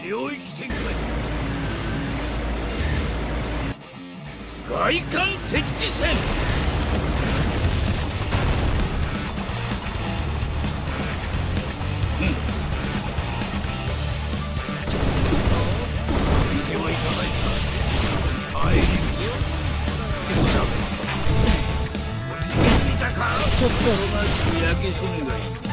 領域展開。外観設置線。見てはいかないか。はい。見たか。ちょっとが焼け死ぬがいい。